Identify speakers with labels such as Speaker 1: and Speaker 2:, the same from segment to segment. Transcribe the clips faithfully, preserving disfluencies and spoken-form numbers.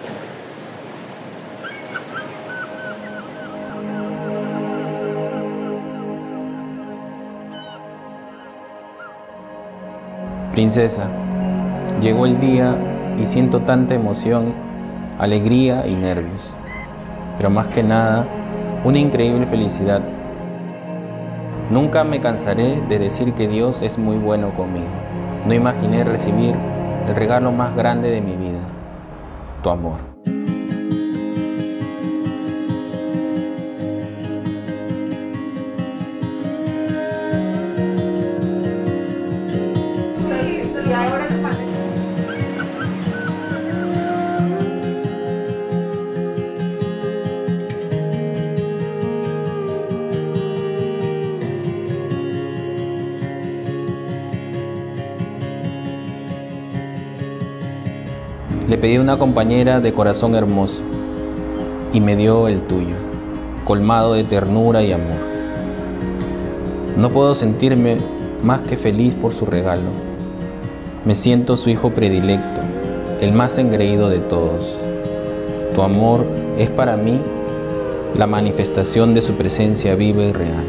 Speaker 1: Princesa, llegó el día y siento tanta emoción, alegría y nervios, pero más que nada, una increíble felicidad. Nunca me cansaré de decir que Dios es muy bueno conmigo. No imaginé recibir el regalo más grande de mi vida, tu amor. Le pedí a una compañera de corazón hermoso y me dio el tuyo, colmado de ternura y amor. No puedo sentirme más que feliz por su regalo. Me siento su hijo predilecto, el más engreído de todos. Tu amor es para mí la manifestación de su presencia viva y real.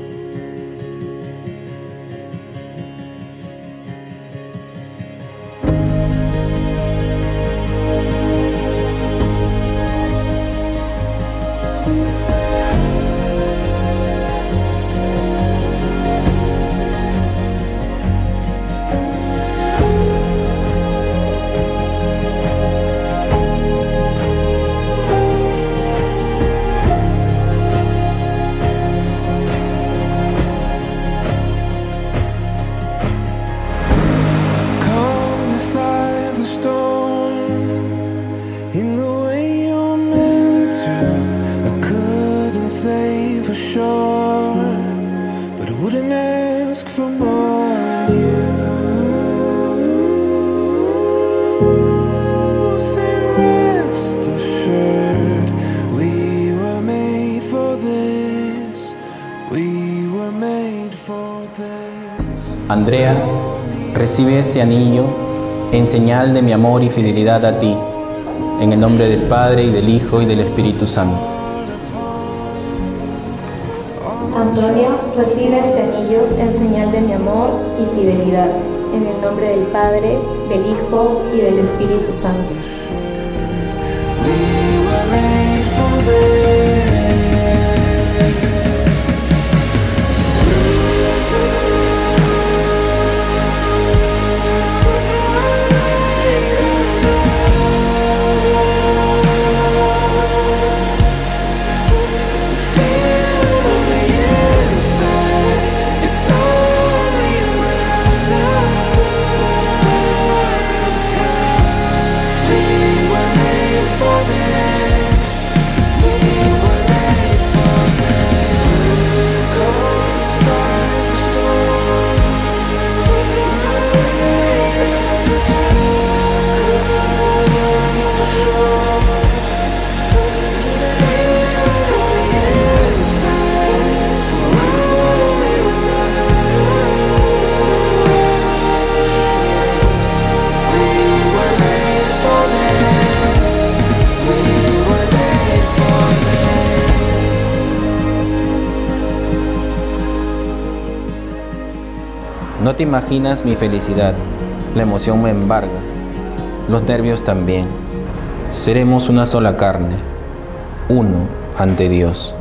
Speaker 2: In the way you're meant to, I couldn't say for sure, but I wouldn't ask for more than you. Say rest assured, we were made for this, we were made for this.
Speaker 1: Andrea, recibe este anillo en señal de mi amor y fidelidad a ti. En el nombre del Padre, y del Hijo, y del Espíritu Santo.
Speaker 3: Antonio, recibe este anillo en señal de mi amor y fidelidad. En el nombre del Padre, del Hijo, y del Espíritu Santo.
Speaker 1: No te imaginas mi felicidad, la emoción me embarga, los nervios también. Seremos una sola carne, uno ante Dios.